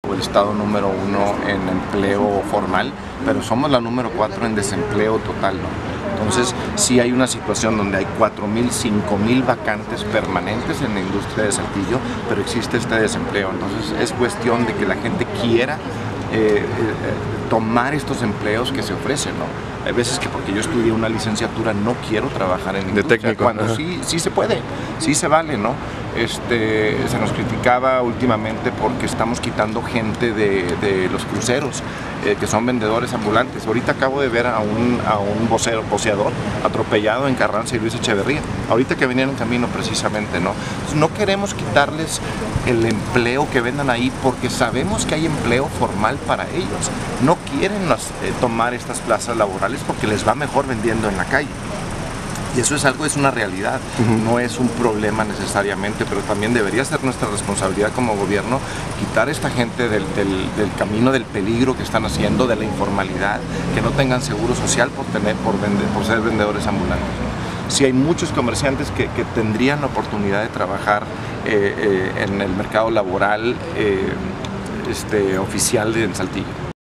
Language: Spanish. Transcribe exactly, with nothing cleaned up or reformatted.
el estado número uno en empleo formal, pero somos la número cuatro en desempleo total, ¿no? Entonces, sí hay una situación donde hay cuatro mil, cinco mil vacantes permanentes en la industria de Saltillo, pero existe este desempleo. Entonces, es cuestión de que la gente quiera eh, eh, tomar estos empleos que se ofrecen, ¿no? Hay veces que porque yo estudié una licenciatura no quiero trabajar en industria, de técnico, cuando sí, sí se puede, sí se vale, ¿no? Este, se nos criticaba últimamente porque estamos quitando gente de, de los cruceros, eh, que son vendedores ambulantes. Ahorita acabo de ver a un, a un vocero, voceador atropellado en Carranza y Luis Echeverría, ahorita que venían en camino precisamente, ¿no? Entonces, no queremos quitarles el empleo que vendan ahí porque sabemos que hay empleo formal para ellos. No quieren las, eh, tomar estas plazas laborales porque les va mejor vendiendo en la calle. Y eso es algo, es una realidad, uh-huh. No es un problema necesariamente, pero también debería ser nuestra responsabilidad como gobierno quitar a esta gente del, del, del camino del peligro que están haciendo, de la informalidad, que no tengan seguro social por, tener, por, vender, por ser vendedores ambulantes, ¿no? Sí hay muchos comerciantes que, que tendrían la oportunidad de trabajar eh, eh, en el mercado laboral eh, este, oficial de Saltillo.